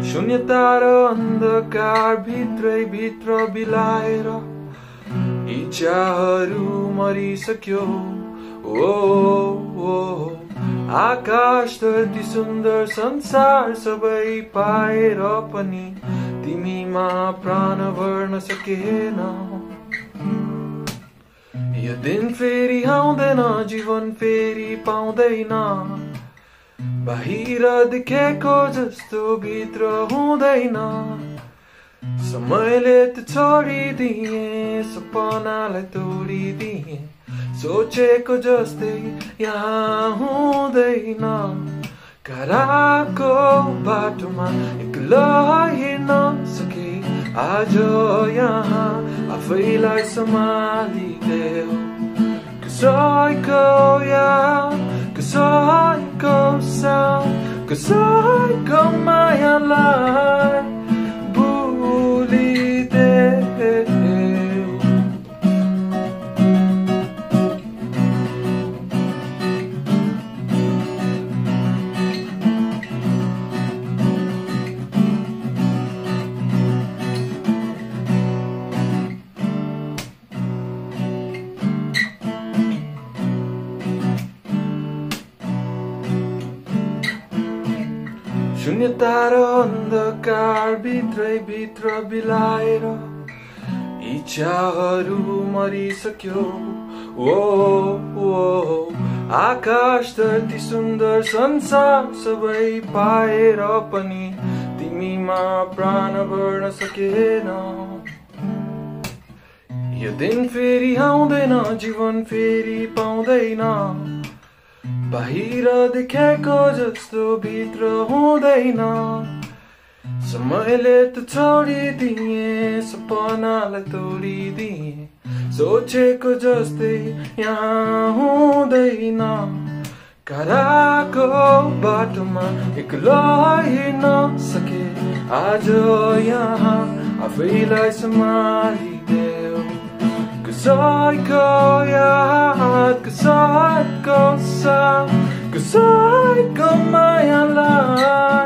शून्यता र अन्धकार भित्रै भित्र बिलाएर इच्छाहरू मरिसक्यो। ओ आकाश धरती सुन्दर संसार सबै पाएर पनि तिमीमा प्राण भर्न सकेन। यो दिन फेरि आउँदैन, जीवन फेरि पाउँदैन, बाहिर देखेको जस्तो भित्र हुँदैन। समयले त छोडिदिए, सपनालाई तोडिदिए, सोचेको जस्तै यहाँ हुँदैन। कराको बाटोमा एक्लो हिँड्न सके, आज यहाँ आफैलाई सम्हालिदेऊ। कसैको याद, कसैको साथ, कसैको मायालाई भुलिदेऊ। शून्यता र अन्धकार भित्रै भित्र बिलाएर इच्छाहरू मरिसक्यो। ओ आकाश धरती सुन्दर संसार सबै पाएर पनि तिमीमा प्राण भर्न सकेन। यो दिन फेरि आउँदैन, जीवन फेरि पाउँदैन, बाहिर देखेको जस्तो भित्र हुँदैन। समयले त छोडिदिए, सपनालाई तोडिदिए, सोचेको जस्तै यहाँ हुँदैन। कराको बाटोमा एक्लो हिँड्न सके, आज यहाँ आफैलाई सम्हालिदेऊ। कसैको याद, कसैको साथ, कसैको मायालाई